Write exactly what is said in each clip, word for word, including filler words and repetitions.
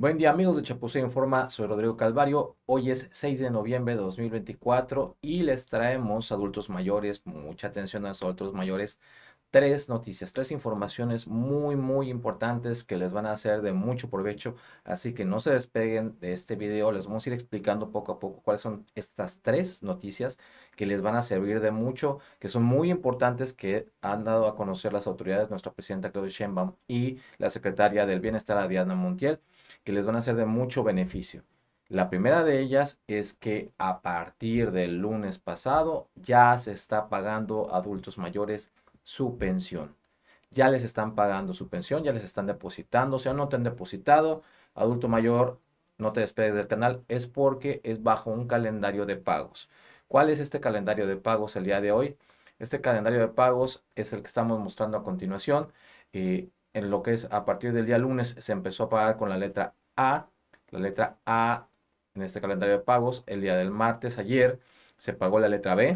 Buen día amigos de Chapuzé Informa, soy Rodrigo Calvario. Hoy es seis de noviembre de dos mil veinticuatro y les traemos adultos mayores, mucha atención a los adultos mayores, tres noticias, tres informaciones muy muy importantes que les van a hacer de mucho provecho, así que no se despeguen de este video, les vamos a ir explicando poco a poco cuáles son estas tres noticias que les van a servir de mucho, que son muy importantes, que han dado a conocer las autoridades, nuestra presidenta Claudia Sheinbaum y la secretaria del Bienestar, Diana Montiel, que les van a ser de mucho beneficio. La primera de ellas es que a partir del lunes pasado ya se está pagando a adultos mayores su pensión. Ya les están pagando su pensión, ya les están depositando. O sea, no te han depositado, adulto mayor, no te despegues del canal, es porque es bajo un calendario de pagos. ¿Cuál es este calendario de pagos el día de hoy? Este calendario de pagos es el que estamos mostrando a continuación. Eh, en lo que es a partir del día lunes se empezó a pagar con la letra A, la letra A en este calendario de pagos. El día del martes, ayer, se pagó la letra B.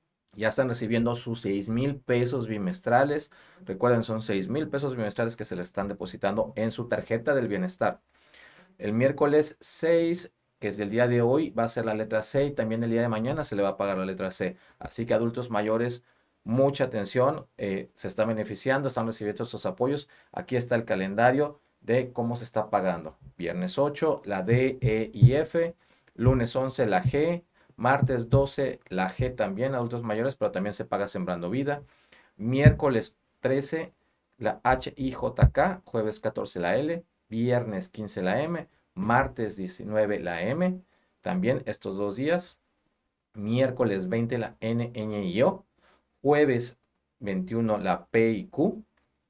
Ya están recibiendo sus seis mil pesos bimestrales. Recuerden, son seis mil pesos bimestrales que se les están depositando en su tarjeta del bienestar. El miércoles seis, que es del día de hoy, va a ser la letra C, y también el día de mañana se le va a pagar la letra C. Así que adultos mayores, mucha atención, eh, se están beneficiando, están recibiendo estos apoyos. Aquí está el calendario de cómo se está pagando. Viernes ocho, la D, E y F. Lunes once, la G. Martes doce, la G también, adultos mayores, pero también se paga Sembrando Vida. Miércoles trece, la H, I, J, K. Jueves catorce, la L. Viernes quince, la M. Martes diecinueve, la M. También estos dos días. Miércoles veinte, la N, Ñ y O. Jueves veintiuno, la P y Q.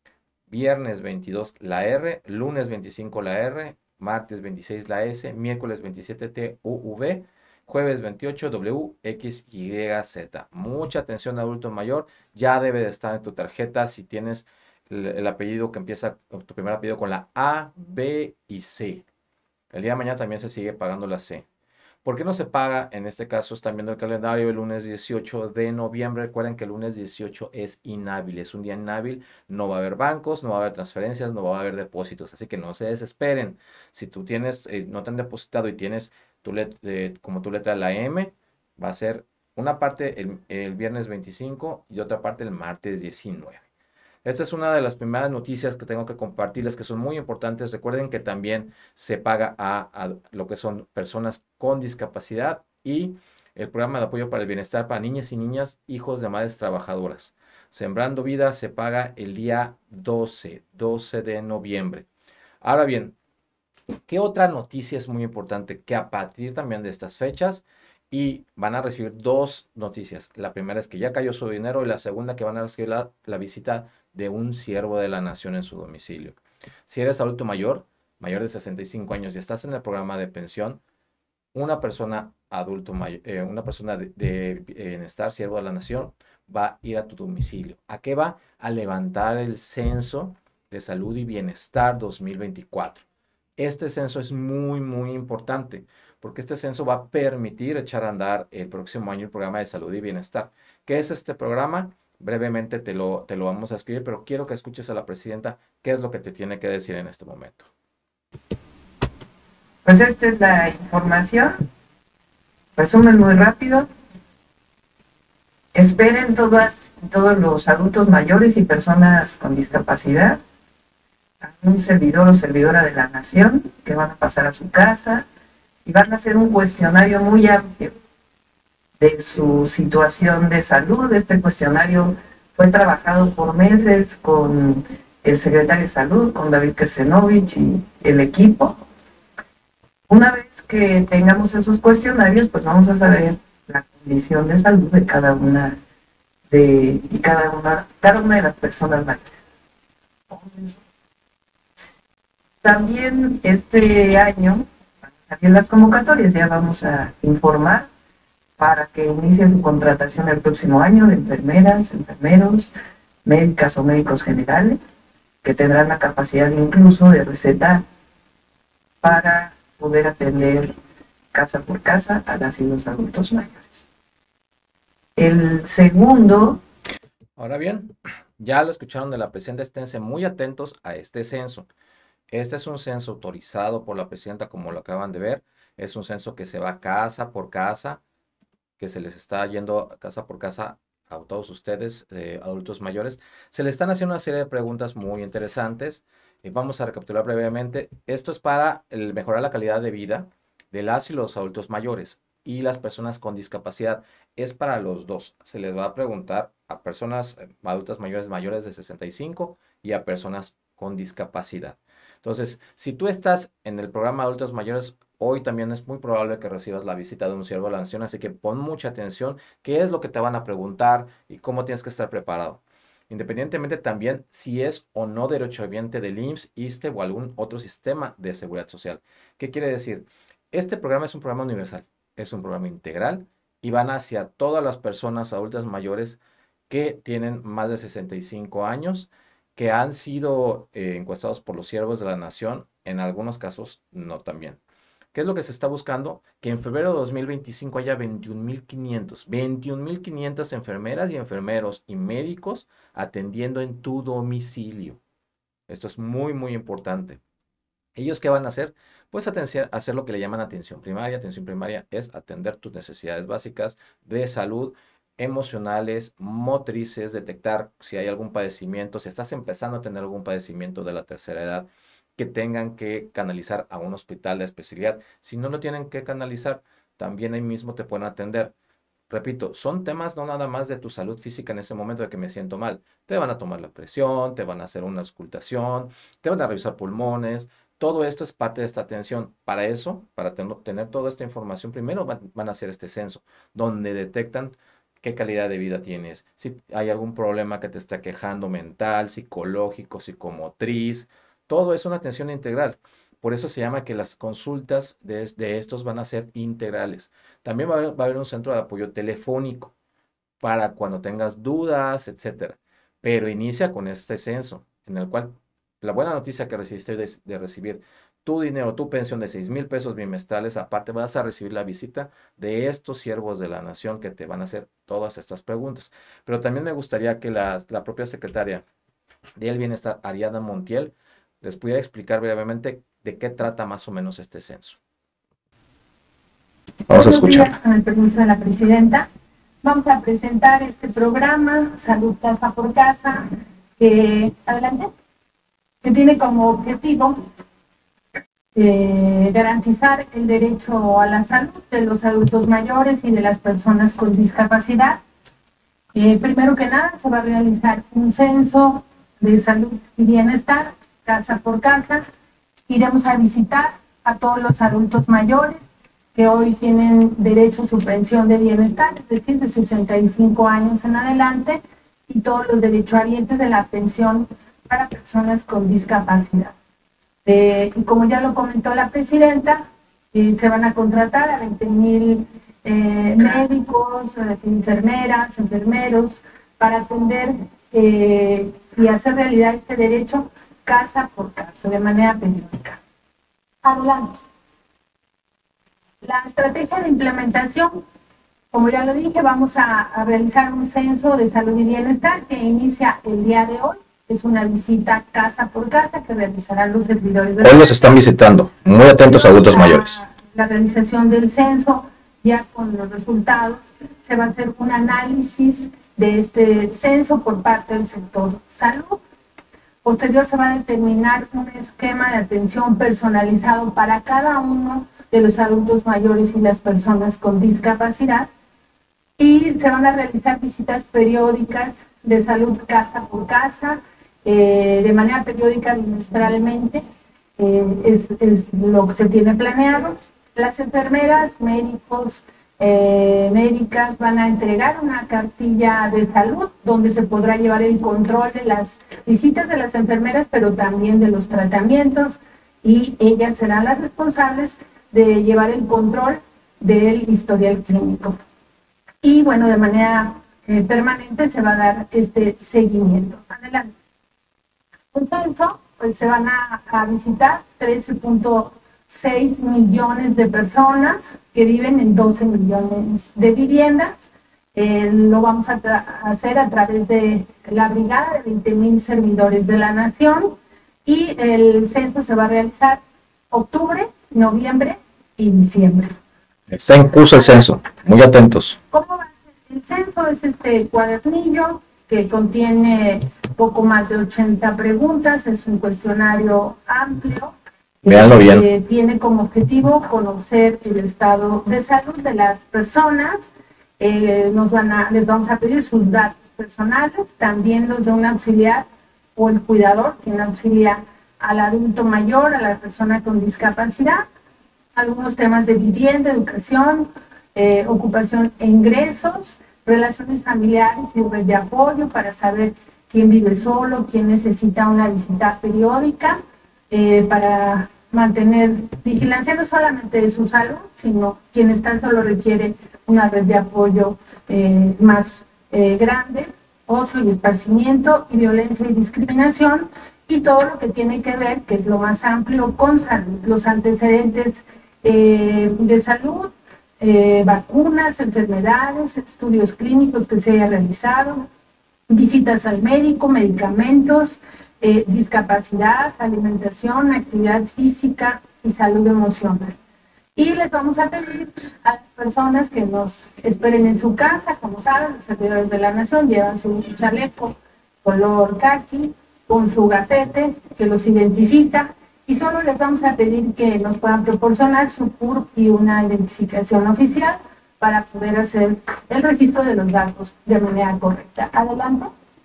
Viernes veintidós, la R. Lunes veinticinco, la R. Martes veintiséis, la S. Miércoles veintisiete, T, U, V. Jueves veintiocho, W, X, Y, Z. Mucha atención, adulto mayor. Ya debe de estar en tu tarjeta si tienes el, el apellido que empieza, tu primer apellido con la A, B y C. El día de mañana también se sigue pagando la C. ¿Por qué no se paga? En este caso están viendo el calendario el lunes dieciocho de noviembre. Recuerden que el lunes dieciocho es inhábil, es un día inhábil. No va a haber bancos, no va a haber transferencias, no va a haber depósitos. Así que no se desesperen. Si tú tienes, eh, no te han depositado y tienes tu let, eh, como tu letra la M, va a ser una parte el, el viernes veinticinco y otra parte el martes diecinueve. Esta es una de las primeras noticias que tengo que compartirles, que son muy importantes. Recuerden que también se paga a, a lo que son personas con discapacidad y el programa de apoyo para el bienestar para niñas y niñas, hijos de madres trabajadoras. Sembrando Vida se paga el día doce, doce de noviembre. Ahora bien, ¿qué otra noticia es muy importante? Que a partir también de estas fechas y van a recibir dos noticias. La primera es que ya cayó su dinero y la segunda que van a recibir la, la visita de un siervo de la nación en su domicilio. Si eres adulto mayor, mayor de sesenta y cinco años y estás en el programa de pensión, una persona adulto mayor, eh, una persona de, de bienestar, siervo de la nación, va a ir a tu domicilio. ¿A qué va? A levantar el censo de salud y bienestar dos mil veinticuatro. Este censo es muy, muy importante porque este censo va a permitir echar a andar el próximo año el programa de salud y bienestar. ¿Qué es este programa? Brevemente te lo, te lo vamos a escribir, pero quiero que escuches a la presidenta qué es lo que te tiene que decir en este momento. Pues esta es la información, resumen muy rápido. Esperen todas, todos los adultos mayores y personas con discapacidad a un servidor o servidora de la nación que van a pasar a su casa y van a hacer un cuestionario muy amplio de su situación de salud. Este cuestionario fue trabajado por meses con el secretario de Salud, con David Kersenovich y el equipo. Una vez que tengamos esos cuestionarios, pues vamos a saber la condición de salud de cada una de y cada una, cada una de las personas mayores. También este año van a salir las convocatorias, ya vamos a informar para que inicie su contratación el próximo año de enfermeras, enfermeros, médicas o médicos generales, que tendrán la capacidad incluso de recetar para poder atender casa por casa a las y los adultos mayores. El segundo... Ahora bien, ya lo escucharon de la presidenta, esténse muy atentos a este censo. Este es un censo autorizado por la presidenta, como lo acaban de ver. Es un censo que se va casa por casa, que se les está yendo casa por casa a todos ustedes, eh, adultos mayores. Se les están haciendo una serie de preguntas muy interesantes. Y vamos a recapitular brevemente. Esto es para el mejorar la calidad de vida de las y los adultos mayores y las personas con discapacidad. Es para los dos. Se les va a preguntar a personas eh, adultas mayores mayores de sesenta y cinco y a personas con discapacidad. Entonces, si tú estás en el programa Adultos Mayores, hoy también es muy probable que recibas la visita de un siervo de la nación, así que pon mucha atención, qué es lo que te van a preguntar y cómo tienes que estar preparado. Independientemente también si es o no derechohabiente del I M S S, ISSSTE o algún otro sistema de seguridad social. ¿Qué quiere decir? Este programa es un programa universal, es un programa integral y van hacia todas las personas adultas mayores que tienen más de sesenta y cinco años, que han sido eh, encuestados por los siervos de la nación, en algunos casos no también. ¿Qué es lo que se está buscando? Que en febrero de dos mil veinticinco haya veintiún mil quinientos, veintiún mil quinientas enfermeras y enfermeros y médicos atendiendo en tu domicilio. Esto es muy, muy importante. ¿Ellos qué van a hacer? Pues atención, hacer lo que le llaman atención primaria. Atención primaria es atender tus necesidades básicas de salud, emocionales, motrices, detectar si hay algún padecimiento, si estás empezando a tener algún padecimiento de la tercera edad, que tengan que canalizar a un hospital de especialidad. Si no lo tienen que canalizar, también ahí mismo te pueden atender. Repito, son temas no nada más de tu salud física en ese momento de que me siento mal. Te van a tomar la presión, te van a hacer una auscultación, te van a revisar pulmones. Todo esto es parte de esta atención. Para eso, para ten- tener toda esta información, primero van, van a hacer este censo, donde detectan qué calidad de vida tienes, si hay algún problema que te está quejando mental, psicológico, psicomotriz. Todo es una atención integral. Por eso se llama que las consultas de, es- de estos van a ser integrales. También va a haber, va a haber un centro de apoyo telefónico para cuando tengas dudas, etcétera. Pero inicia con este censo, en el cual la buena noticia que recibiste de, de recibir tu dinero, tu pensión de seis mil pesos bimestrales, aparte vas a recibir la visita de estos siervos de la nación que te van a hacer todas estas preguntas. Pero también me gustaría que la, la propia secretaria del Bienestar, Ariadna Montiel, les pudiera explicar brevemente de qué trata más o menos este censo. Vamos a escuchar. Con el permiso de la presidenta, vamos a presentar este programa Salud Casa por Casa, que, adelante, que tiene como objetivo eh, garantizar el derecho a la salud de los adultos mayores y de las personas con discapacidad. Eh, primero que nada, se va a realizar un censo de salud y bienestar, casa por casa. Iremos a visitar a todos los adultos mayores que hoy tienen derecho a su pensión de bienestar, es decir, de sesenta y cinco años en adelante, y todos los derechohabientes de la pensión para personas con discapacidad. Eh, y como ya lo comentó la presidenta, eh, se van a contratar a veinte mil eh, médicos, eh, enfermeras, enfermeros, para atender eh, y hacer realidad este derecho casa por casa, de manera periódica. Adelante. La estrategia de implementación, como ya lo dije, vamos a, a realizar un censo de salud y bienestar que inicia el día de hoy. Es una visita casa por casa que realizarán los servidores. De hoy los están visitando, muy atentos a adultos mayores. La realización del censo, ya con los resultados, se va a hacer un análisis de este censo por parte del sector salud. Posterior se va a determinar un esquema de atención personalizado para cada uno de los adultos mayores y las personas con discapacidad, y se van a realizar visitas periódicas de salud casa por casa, eh, de manera periódica bimestralmente, eh, es, es lo que se tiene planeado. Las enfermeras, médicos, eh, médicas van a entregar una cartilla de salud donde se podrá llevar el control de las visitas de las enfermeras, pero también de los tratamientos, y ellas serán las responsables de llevar el control del historial clínico. Y bueno, de manera eh, permanente se va a dar este seguimiento. Adelante. Un censo, pues se van a, a visitar trece punto seis millones de personas que viven en doce millones de viviendas. Eh, lo vamos a hacer a través de la brigada de veinte mil servidores de la nación, y el censo se va a realizar octubre, noviembre y diciembre. Está en curso el censo, muy atentos. ¿Cómo va a ser? El censo es este cuadernillo que contiene poco más de ochenta preguntas, es un cuestionario amplio. Véanlo bien. Que tiene como objetivo conocer el estado de salud de las personas. Eh, nos van a, les vamos a pedir sus datos personales, también los de un auxiliar o el cuidador, quien auxilia al adulto mayor, a la persona con discapacidad, algunos temas de vivienda, educación, eh, ocupación e ingresos, relaciones familiares y red de apoyo para saber quién vive solo, quién necesita una visita periódica, eh, para mantener vigilancia no solamente de su salud, sino quienes tan solo requiere una red de apoyo eh, más eh, grande, ocio y esparcimiento, y violencia y discriminación, y todo lo que tiene que ver, que es lo más amplio, con salud, los antecedentes eh, de salud, eh, vacunas, enfermedades, estudios clínicos que se haya realizado, visitas al médico, medicamentos, eh, discapacidad, alimentación, actividad física y salud emocional. Y les vamos a pedir a las personas que nos esperen en su casa, como saben, los servidores de la nación llevan su chaleco color caqui con su gafete que los identifica, y solo les vamos a pedir que nos puedan proporcionar su C U R P y una identificación oficial para poder hacer el registro de los datos de manera correcta. Adelante.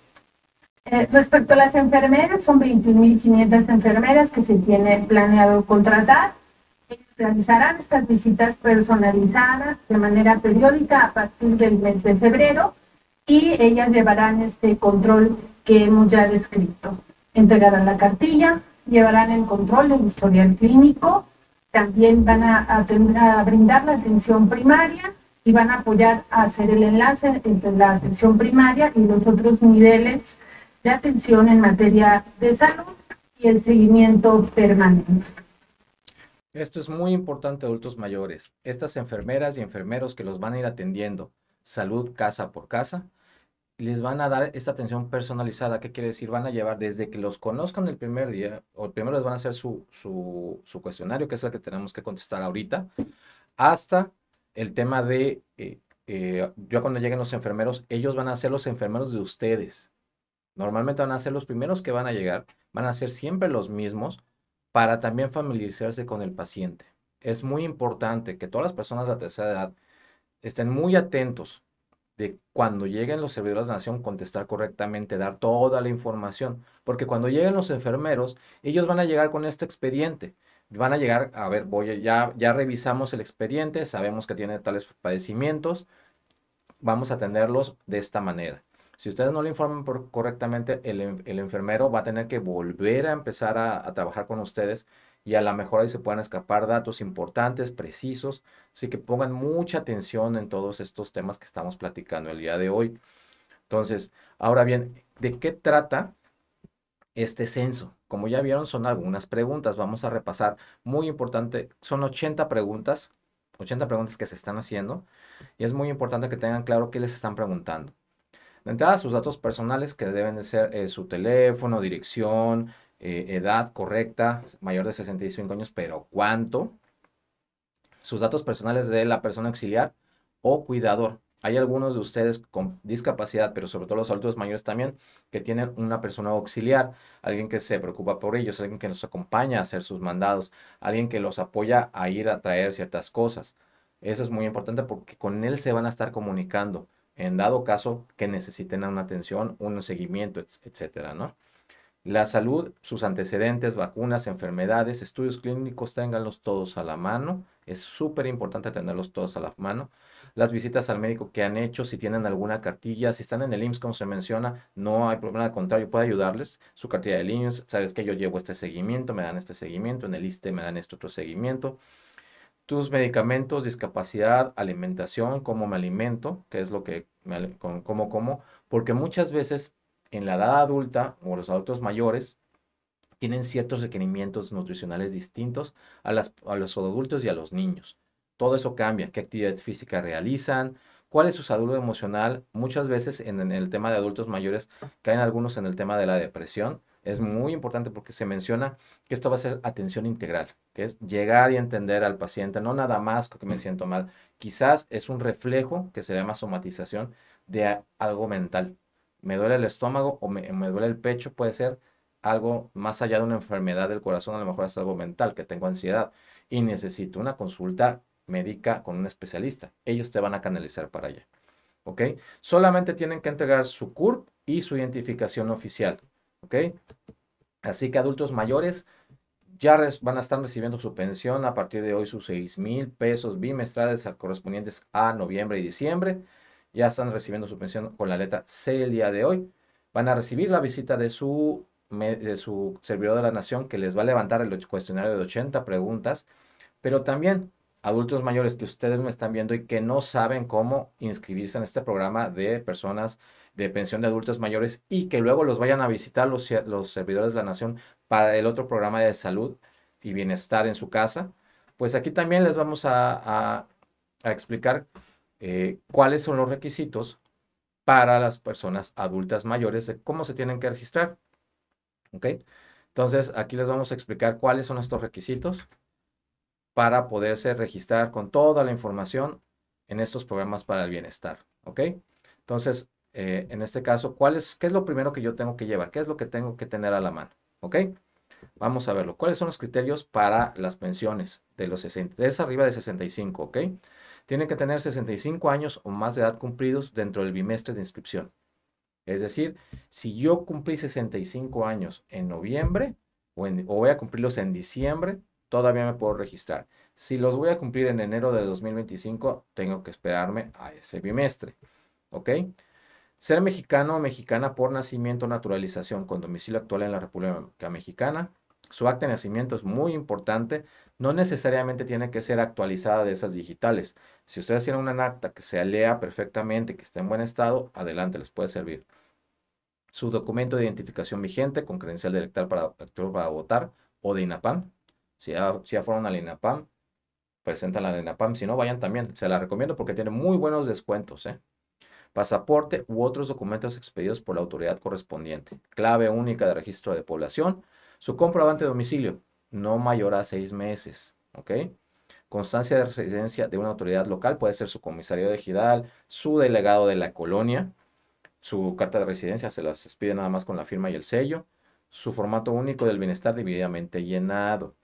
Eh, respecto a las enfermeras, son veintiún mil quinientas enfermeras que se tiene planeado contratar. Ellas realizarán estas visitas personalizadas de manera periódica a partir del mes de febrero, y ellas llevarán este control que hemos ya descrito. Entregarán la cartilla, llevarán el control del historial clínico, también van a, a, a brindar la atención primaria y van a apoyar a hacer el enlace entre la atención primaria y los otros niveles de atención en materia de salud y el seguimiento permanente. Esto es muy importante, adultos mayores. Estas enfermeras y enfermeros que los van a ir atendiendo, salud casa por casa, les van a dar esta atención personalizada. ¿Qué quiere decir? Van a llevar desde que los conozcan el primer día, o primero les van a hacer su, su, su cuestionario, que es el que tenemos que contestar ahorita, hasta el tema de, eh, eh, ya cuando lleguen los enfermeros, ellos van a ser los enfermeros de ustedes. Normalmente van a ser los primeros que van a llegar, van a ser siempre los mismos, para también familiarizarse con el paciente. Es muy importante que todas las personas de la tercera edad estén muy atentos de cuando lleguen los servidores de la nación, contestar correctamente, dar toda la información, porque cuando lleguen los enfermeros, ellos van a llegar con este expediente, van a llegar, a ver, voy a, ya, ya revisamos el expediente, sabemos que tiene tales padecimientos, vamos a atenderlos de esta manera. Si ustedes no lo informan por, correctamente, el, el enfermero va a tener que volver a empezar a, a trabajar con ustedes, y a lo mejor ahí se puedan escapar datos importantes, precisos, así que pongan mucha atención en todos estos temas que estamos platicando el día de hoy. Entonces, ahora bien, ¿de qué trata este censo? Como ya vieron, son algunas preguntas, vamos a repasar, muy importante, son ochenta preguntas, ochenta preguntas que se están haciendo, y es muy importante que tengan claro qué les están preguntando. De entrada, sus datos personales, que deben de ser eh, su teléfono, dirección, eh, edad correcta, mayor de sesenta y cinco años, pero ¿cuánto? Sus datos personales de la persona auxiliar o cuidador. Hay algunos de ustedes con discapacidad, pero sobre todo los adultos mayores también, que tienen una persona auxiliar, alguien que se preocupa por ellos, alguien que los acompaña a hacer sus mandados, alguien que los apoya a ir a traer ciertas cosas. Eso es muy importante porque con él se van a estar comunicando en dado caso que necesiten una atención, un seguimiento, etcétera, ¿no? La salud, sus antecedentes, vacunas, enfermedades, estudios clínicos, ténganlos todos a la mano. Es súper importante tenerlos todos a la mano. Las visitas al médico que han hecho, si tienen alguna cartilla, si están en el I M S S, como se menciona, no hay problema, al contrario, puede ayudarles. Su cartilla del I M S S, sabes que yo llevo este seguimiento, me dan este seguimiento, en el I S S S T E me dan este otro seguimiento. Tus medicamentos, discapacidad, alimentación, cómo me alimento, qué es lo que, me, cómo como, porque muchas veces en la edad adulta o los adultos mayores tienen ciertos requerimientos nutricionales distintos a, las, a los adultos y a los niños. Todo eso cambia, qué actividad física realizan, cuál es su salud emocional. Muchas veces en, en el tema de adultos mayores caen algunos en el tema de la depresión, Es muy importante porque se menciona que esto va a ser atención integral, que es llegar y entender al paciente, no nada más que me siento mal. Quizás es un reflejo que se llama somatización de a- algo mental. Me duele el estómago o me, me duele el pecho, puede ser algo más allá de una enfermedad del corazón, a lo mejor es algo mental, que tengo ansiedad y necesito una consulta médica con un especialista. Ellos te van a canalizar para allá. ¿Ok? Solamente tienen que entregar su C U R P y su identificación oficial. ¿Ok? Así que adultos mayores ya van a estar recibiendo su pensión a partir de hoy, sus seis mil pesos bimestrales correspondientes a noviembre y diciembre. Ya están recibiendo su pensión con la letra C el día de hoy. Van a recibir la visita de su, de su servidor de la nación, que les va a levantar el cuestionario de ochenta preguntas, pero también adultos mayores que ustedes me están viendo y que no saben cómo inscribirse en este programa de personas de pensión de adultos mayores y que luego los vayan a visitar los, los servidores de la nación para el otro programa de salud y bienestar en su casa, pues aquí también les vamos a, a, a explicar eh, cuáles son los requisitos para las personas adultas mayores de cómo se tienen que registrar. ¿Ok? Entonces, aquí les vamos a explicar cuáles son estos requisitos para poderse registrar con toda la información en estos programas para el bienestar. ¿Ok? Entonces, eh, en este caso, ¿cuál es, ¿qué es lo primero que yo tengo que llevar? ¿Qué es lo que tengo que tener a la mano? ¿Ok? Vamos a verlo. ¿Cuáles son los criterios para las pensiones de los sesenta? Es arriba de sesenta y cinco, ¿ok? Tienen que tener sesenta y cinco años o más de edad cumplidos dentro del bimestre de inscripción. Es decir, si yo cumplí sesenta y cinco años en noviembre o, en, o voy a cumplirlos en diciembre, todavía me puedo registrar. Si los voy a cumplir en enero de dos mil veinticinco, tengo que esperarme a ese bimestre. ¿Ok? Ser mexicano o mexicana por nacimiento o naturalización con domicilio actual en la República Mexicana. Su acta de nacimiento es muy importante. No necesariamente tiene que ser actualizada de esas digitales. Si ustedes tienen una acta que se lea perfectamente, que esté en buen estado, adelante, les puede servir. Su documento de identificación vigente con credencial de elector para, para votar o de INAPAM. Si ya, si ya fueron al INAPAM, presentan la de INAPAM. Si no, vayan también. Se la recomiendo porque tiene muy buenos descuentos, ¿eh? Pasaporte u otros documentos expedidos por la autoridad correspondiente, clave única de registro de población, su comprobante de domicilio, no mayor a seis meses, ¿ok? Constancia de residencia de una autoridad local, puede ser su comisario de ejidal, su delegado de la colonia, su carta de residencia se las expide nada más con la firma y el sello, su formato único del bienestar debidamente llenado.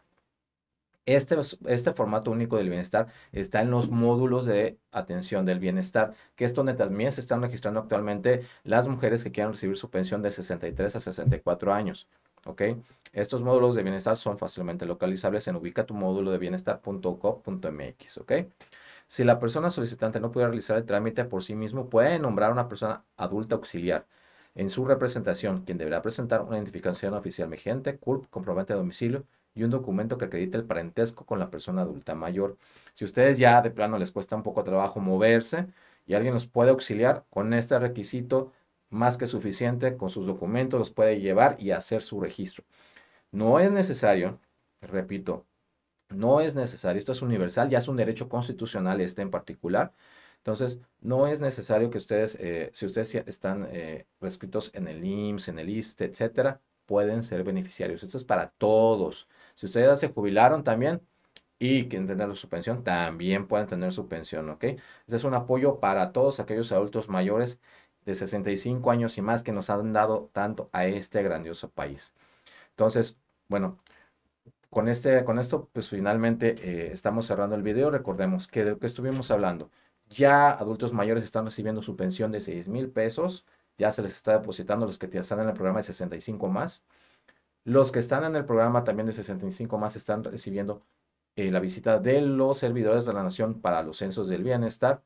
Este, este formato único del bienestar está en los módulos de atención del bienestar, que es donde también se están registrando actualmente las mujeres que quieran recibir su pensión de sesenta y tres a sesenta y cuatro años. ¿Ok? Estos módulos de bienestar son fácilmente localizables en ubica tu módulo de bienestar punto gov punto m x. ¿Ok? Si la persona solicitante no puede realizar el trámite por sí mismo, puede nombrar a una persona adulta auxiliar en su representación, quien deberá presentar una identificación oficial vigente, C U R P, comprobante de domicilio y un documento que acredite el parentesco con la persona adulta mayor. Si ustedes ya de plano les cuesta un poco de trabajo moverse y alguien los puede auxiliar, con este requisito más que suficiente, con sus documentos los puede llevar y hacer su registro. No es necesario, repito, no es necesario, esto es universal, ya es un derecho constitucional este en particular. Entonces, no es necesario que ustedes, eh, si ustedes están eh, prescritos en el I M S S, en el I S S S T E, etcétera, pueden ser beneficiarios. Esto es para todos. Si ustedes ya se jubilaron también y quieren tener su pensión, también pueden tener su pensión, ¿ok? Este es un apoyo para todos aquellos adultos mayores de sesenta y cinco años y más que nos han dado tanto a este grandioso país. Entonces, bueno, con, este, con esto, pues finalmente eh, estamos cerrando el video. Recordemos que de lo que estuvimos hablando, ya adultos mayores están recibiendo su pensión de seis mil pesos, ya se les está depositando los que están en el programa de sesenta y cinco más. Los que están en el programa también de sesenta y cinco más están recibiendo eh, la visita de los servidores de la nación para los censos del bienestar.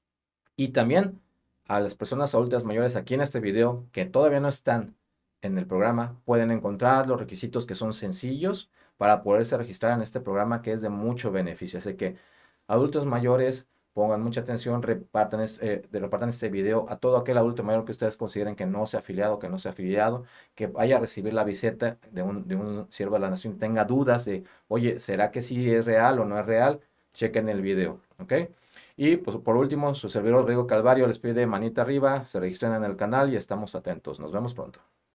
Y también a las personas adultas mayores aquí en este video que todavía no están en el programa, pueden encontrar los requisitos que son sencillos para poderse registrar en este programa que es de mucho beneficio. Así que adultos mayores, pongan mucha atención, repartan, eh, repartan este video a todo aquel adulto mayor que ustedes consideren que no sea afiliado, que no sea afiliado, que vaya a recibir la visita de un, de un siervo de la nación, tenga dudas de, oye, ¿será que sí es real o no es real? Chequen el video, ¿ok? Y pues por último, su servidor Rodrigo Calvario les pide manita arriba, se registren en el canal y estamos atentos. Nos vemos pronto.